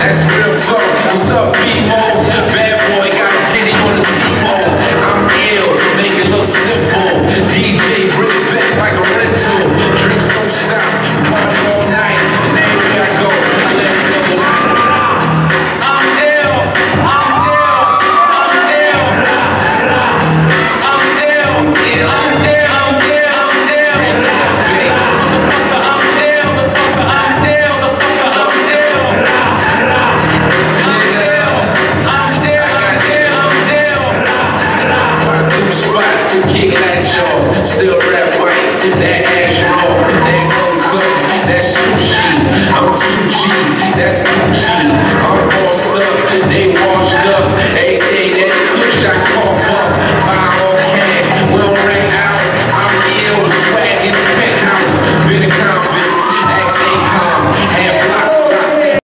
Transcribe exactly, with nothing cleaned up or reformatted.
That's real talk. What's up, B-Mo? Bad boy got a titty on the T-Mo. I'm ill, make it look simple. D J bring it back like a rental. Drinks don't stop, party all night. And everywhere I go, I let me know that I'm ill, I'm ill, I'm ill. I'm ill, I'm ill, I'm ill, I'm ill. I'm ill, the fucker, I'm ill, the fucker, I'm ill. I'm ill, I'm ill, I'm ill, I'm ill. Walk through the spot, kick that jaw. Still rap white, that ass raw, that go cut, that sushi. I'm two G, that's Gucci.